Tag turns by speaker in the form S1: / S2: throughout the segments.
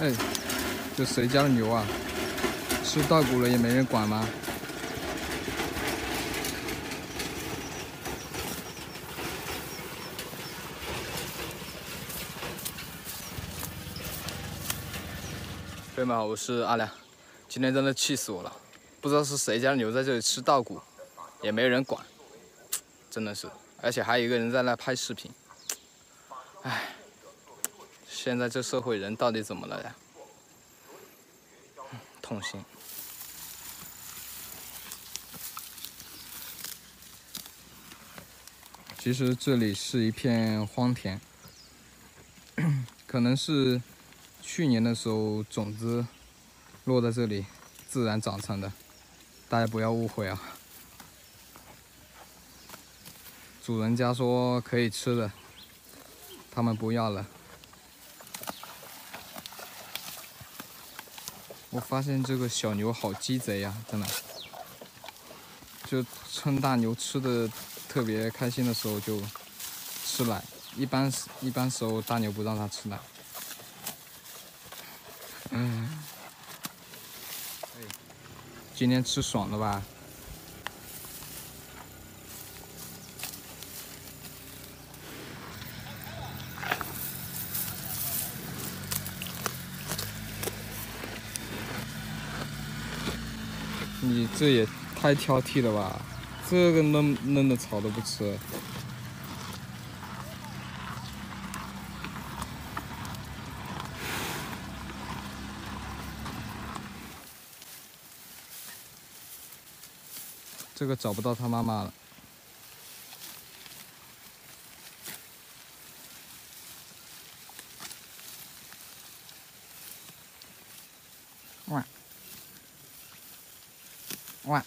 S1: 哎，这谁家的牛啊？吃稻谷了也没人管吗？朋友们好，我是阿良。今天真的气死我了，不知道是谁家的牛在这里吃稻谷，也没人管，真的是，而且还有一个人在那拍视频。唉，现在这社会人到底怎么了呀？痛心。其实这里是一片荒田，可能是去年的时候种子落在这里自然长成的，大家不要误会啊。主人家说可以吃的，他们不要了。我发现这个小牛好鸡贼呀，真的，就趁大牛吃的特别开心的时候就吃奶，一般时候大牛不让它吃奶。今天吃爽了吧？你这也太挑剔了吧！这个嫩的草都不吃。这个找不到他妈妈了。哇哇！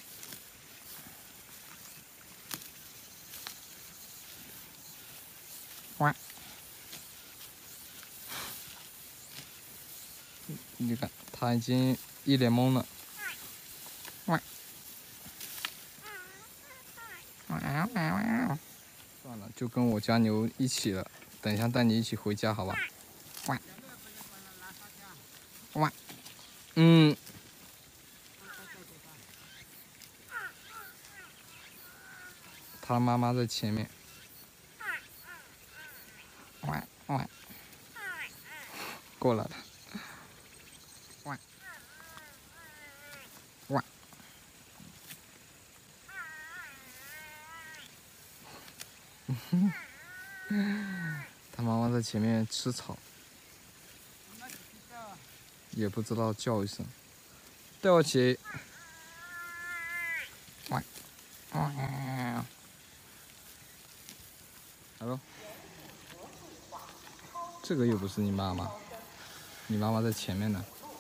S1: 哇！你看，他已经一脸懵了。哇！算了，就跟我家牛一起了。等一下带你一起回家，好吧？哇！哇！嗯。他妈妈在前面。哇哇！过来了。哇！哇！他妈妈在前面吃草，也不知道叫一声。对不起。哇！Hello， 这个又不是你妈妈，你妈妈在前面呢。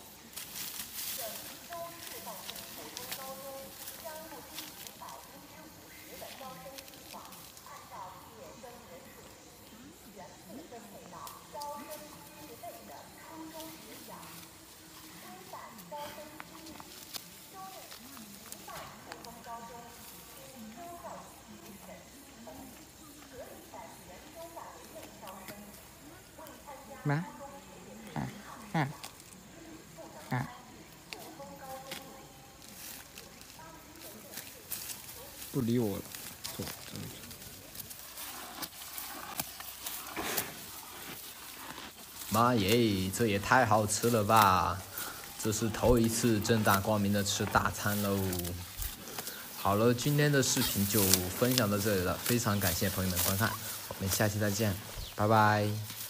S1: 妈，不理我了，走。
S2: 妈耶，这也太好吃了吧！这是头一次正大光明的吃大餐喽。好了，今天的视频就分享到这里了，非常感谢朋友们观看，我们下期再见，拜拜。